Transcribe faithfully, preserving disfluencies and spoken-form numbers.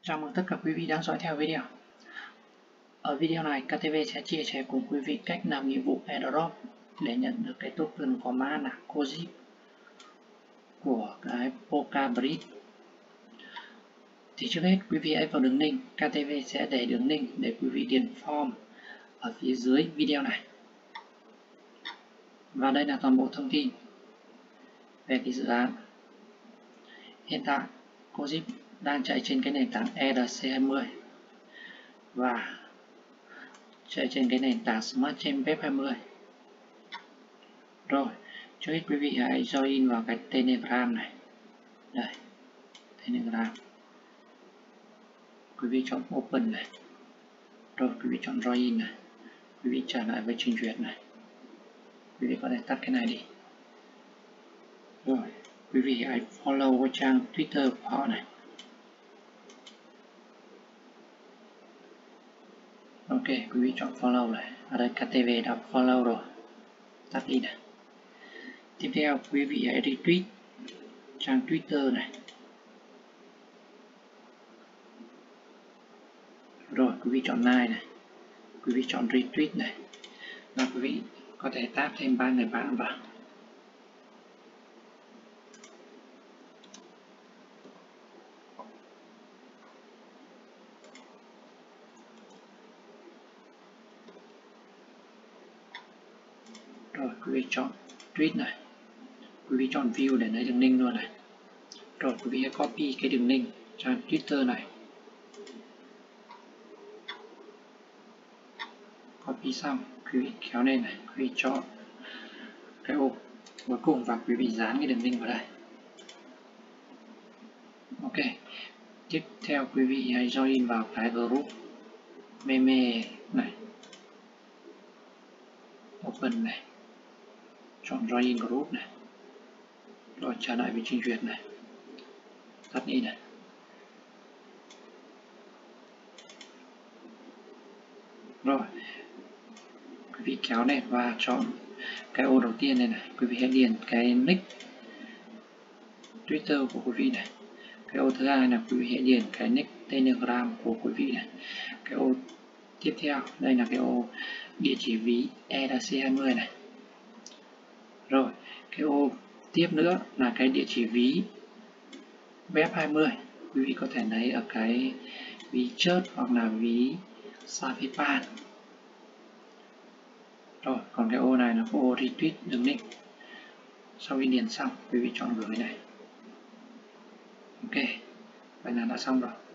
Chào mừng tất cả quý vị đang dõi theo video. Ở video này, ca tê vê sẽ chia sẻ cùng quý vị cách làm nhiệm vụ Airdrop để nhận được cái token có mã là CORGIB của cái PolkaBrige. Thì trước hết quý vị hãy vào đường link, ca tê vê sẽ để đường link để quý vị điền form ở phía dưới video này. Và đây là toàn bộ thông tin về cái dự án. Hiện tại CORGIB đang chạy trên cái nền tảng E R C hai mươi và chạy trên cái nền tảng Smart Chain Web hai mươi. Rồi, trước hết quý vị hãy join vào cái Telegram này. Đây, Telegram. Quý vị chọn Open này. Rồi, quý vị chọn join này. Quý vị trở lại với trình duyệt này. Quý vị có thể tắt cái này đi. Rồi, quý vị hãy follow cái trang Twitter của họ này. Ok, quý vị chọn follow này. Ở đây ca tê vê đã follow rồi. Tắt đi này. Tiếp theo, quý vị hãy retweet trang Twitter này. Rồi, quý vị chọn like này. Quý vị chọn retweet này. Và quý vị có thể tag thêm ba người bạn vào. Rồi, quý vị chọn tweet này. Quý vị chọn view để lấy đường link luôn này. Rồi, quý vị hãy copy cái đường link trang Twitter này. Copy xong, quý vị kéo lên này. Quý vị chọn cái ô cuối cùng và quý vị dán cái đường link vào đây. Ok. Tiếp theo, quý vị hãy join vào cái group meme này. Open này. Chọn join group này. Rồi trở lại với trình duyệt này. Tắt đi này. Rồi, quý vị kéo lên và chọn cái ô đầu tiên này này. Quý vị hãy điền cái nick Twitter của quý vị này. Cái ô thứ hai là quý vị hãy điền cái nick Telegram của quý vị này. Cái ô tiếp theo đây là cái ô địa chỉ ví E R C hai mươi này. Rồi, cái ô tiếp nữa là cái địa chỉ ví web hai mươi. Quý vị có thể lấy ở cái ví chớt hoặc là ví Safipan. Rồi, còn cái ô này là ô retweet đường link. Sau khi điền xong, quý vị chọn gửi này. Ok, vậy là đã xong rồi.